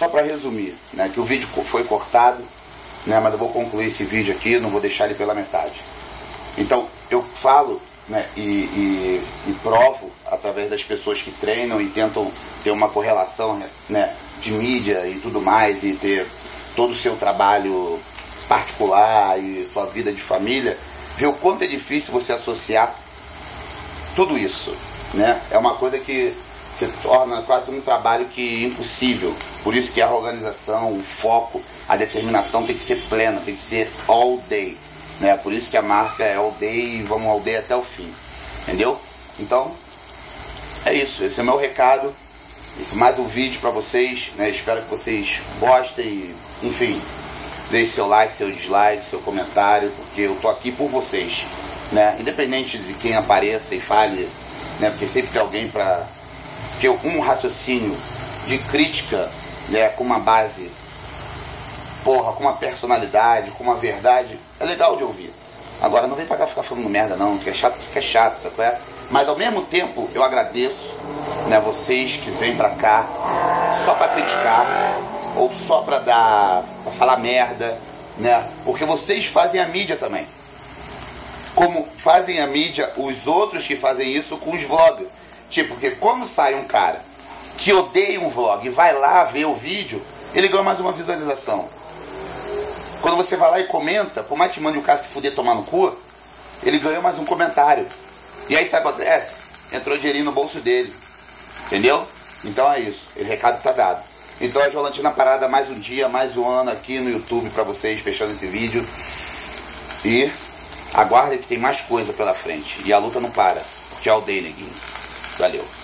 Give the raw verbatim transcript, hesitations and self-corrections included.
só para resumir, né, que o vídeo foi cortado, né, mas eu vou concluir esse vídeo aqui, não vou deixar ele pela metade. Então, eu falo, né, e, e, e provo através das pessoas que treinam e tentam ter uma correlação, né, de mídia e tudo mais, e ter todo o seu trabalho particular e sua vida de família, ver o quanto é difícil você associar tudo isso, né? É uma coisa que se torna quase um trabalho que é impossível. Por isso que a organização, o foco, a determinação tem que ser plena, tem que ser all day, né? Por isso que a marca é all day e vamos all day até o fim, entendeu? Então, é isso, esse é o meu recado. Esse é mais um vídeo para vocês, né? Espero que vocês gostem, enfim, deixe seu like, seu dislike, seu comentário, porque eu tô aqui por vocês, né? Independente de quem apareça e fale, né? Porque sempre tem alguém para ter um raciocínio de crítica, né? Com uma base, porra, com uma personalidade, com uma verdade, é legal de ouvir. Agora não vem pra cá ficar falando merda não, que é chato, que é chato, sabe? É? Mas ao mesmo tempo eu agradeço, né, vocês que vêm pra cá só pra criticar ou só pra dar, pra falar merda, né? Porque vocês fazem a mídia também. Como fazem a mídia os outros que fazem isso com os vlogs. Tipo, porque quando sai um cara que odeia um vlog e vai lá ver o vídeo, ele ganha mais uma visualização. Quando você vai lá e comenta, por mais que mande o cara se fuder tomar no cu, ele ganhou mais um comentário. E aí sabe o que acontece? Entrou dinheirinho no bolso dele. Entendeu? Então é isso. O recado tá dado. Então a Jolantina Parada mais um dia, mais um ano aqui no YouTube pra vocês, fechando esse vídeo. E aguardem que tem mais coisa pela frente. E a luta não para. Tchau, day, neguinho. Valeu.